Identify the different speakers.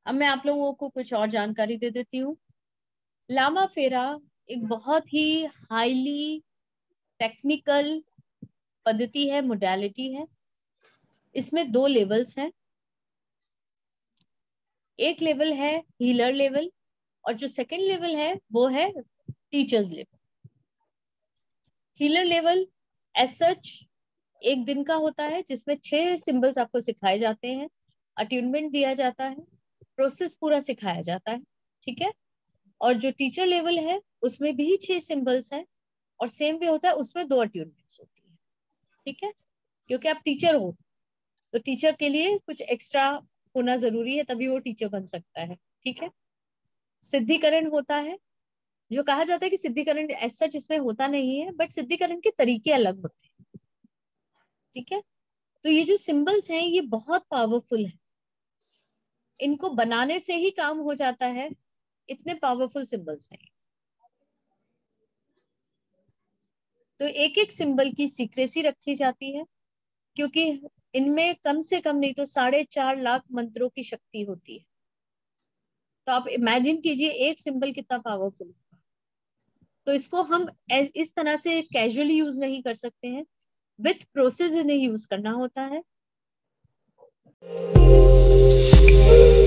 Speaker 1: अब मैं आप लोगों को कुछ और जानकारी दे देती हूँ। लामा फेरा एक बहुत ही हाईली टेक्निकल पद्धति है, मोडालिटी है। इसमें 2 लेवल्स हैं। एक लेवल है हीलर लेवल, और जो सेकंड लेवल है वो है teachers level. Healer level as such 1 दिन का होता है, जिसमें 6 सिंबल्स आपको सिखाए जाते हैं, अट्यूनमेंट दिया जाता है, प्रोसेस पूरा सिखाया जाता है। ठीक है। और जो टीचर लेवल है उसमें भी 6 सिंबल्स हैं, और सेम भी होता है, उसमें 2 अट्यूनमेंट्स होती है। ठीक है। क्योंकि आप टीचर हो तो टीचर के लिए कुछ एक्स्ट्रा होना जरूरी है, तभी वो टीचर बन सकता है। ठीक है। सिद्धिकरण होता है, जो कहा जाता है कि सिद्धिकरण एज सच इसमें होता नहीं है, बट सिद्धिकरण के तरीके अलग होते हैं। ठीक है। तो ये जो सिंबल्स हैं ये बहुत पावरफुल है, इनको बनाने से ही काम हो जाता है, इतने पावरफुल सिंबल्स हैं। तो एक एक सिंबल की सीक्रेसी रखी जाती है, क्योंकि इनमें कम से कम नहीं तो 4.5 लाख मंत्रों की शक्ति होती है। तो आप इमेजिन कीजिए एक सिंबल कितना पावरफुल होगा। तो इसको हम इस तरह से कैजुअली यूज नहीं कर सकते हैं, विथ प्रोसेस इन्हें यूज करना होता है।